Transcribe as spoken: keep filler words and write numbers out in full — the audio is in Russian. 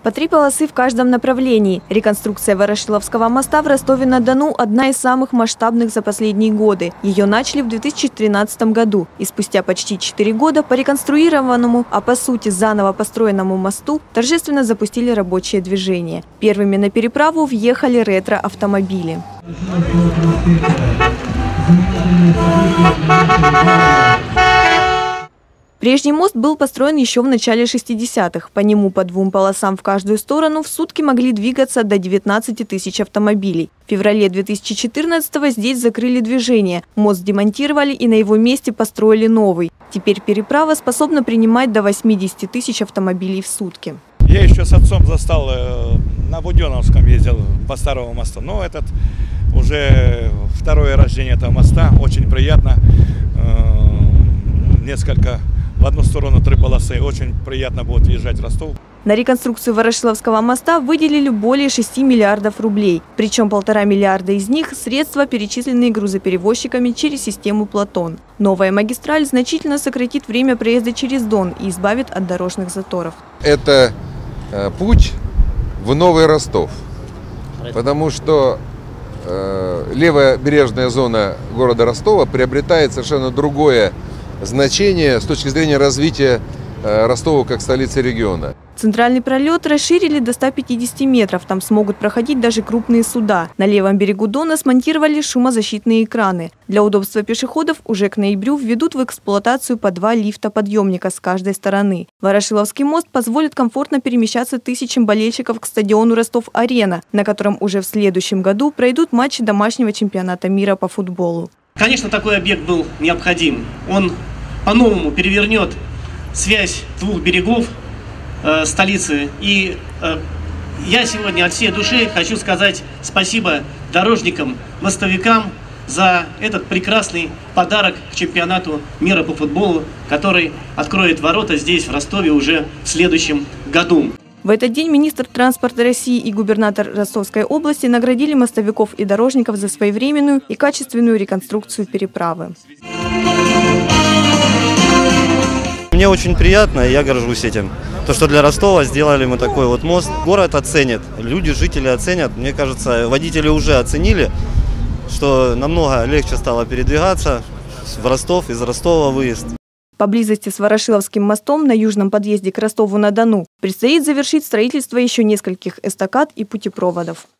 По три полосы в каждом направлении. Реконструкция Ворошиловского моста в Ростове-на-Дону – одна из самых масштабных за последние годы. Ее начали в две тысячи тринадцатом году. И спустя почти четыре года по реконструированному, а по сути заново построенному мосту торжественно запустили рабочее движение. Первыми на переправу въехали ретро-автомобили. Прежний мост был построен еще в начале шестидесятых. По нему по двум полосам в каждую сторону в сутки могли двигаться до девятнадцати тысяч автомобилей. В феврале две тысячи четырнадцатого здесь закрыли движение. Мост демонтировали и на его месте построили новый. Теперь переправа способна принимать до восьмидесяти тысяч автомобилей в сутки. Я еще с отцом застал, на Буденновском ездил по старому мосту. Но этот уже второе рождение этого моста. Очень приятно. Несколько... В одну сторону три полосы. Очень приятно будет въезжать в Ростов. На реконструкцию Ворошиловского моста выделили более шести миллиардов рублей. Причем полтора миллиарда из них – средства, перечисленные грузоперевозчиками через систему «Платон». Новая магистраль значительно сократит время проезда через Дон и избавит от дорожных заторов. Это э, путь в новый Ростов. Потому что э, левая бережная зона города Ростова приобретает совершенно другое значение с точки зрения развития Ростова как столицы региона. Центральный пролет расширили до ста пятидесяти метров. Там смогут проходить даже крупные суда. На левом берегу Дона смонтировали шумозащитные экраны. Для удобства пешеходов уже к ноябрю введут в эксплуатацию по два лифта-подъемника с каждой стороны. Ворошиловский мост позволит комфортно перемещаться тысячам болельщиков к стадиону Ростов-Арена, на котором уже в следующем году пройдут матчи домашнего чемпионата мира по футболу. Конечно, такой объект был необходим. Он по-новому перевернет связь двух берегов э, столицы. И э, я сегодня от всей души хочу сказать спасибо дорожникам, мостовикам за этот прекрасный подарок к чемпионату мира по футболу, который откроет ворота здесь, в Ростове, уже в следующем году. В этот день министр транспорта России и губернатор Ростовской области наградили мостовиков и дорожников за своевременную и качественную реконструкцию переправы. Мне очень приятно, и я горжусь этим. То, что для Ростова сделали мы такой вот мост. Город оценит, люди, жители оценят. Мне кажется, водители уже оценили, что намного легче стало передвигаться в Ростов, из Ростова выезд. Поблизости с Ворошиловским мостом на южном подъезде к Ростову-на-Дону предстоит завершить строительство еще нескольких эстакад и путепроводов.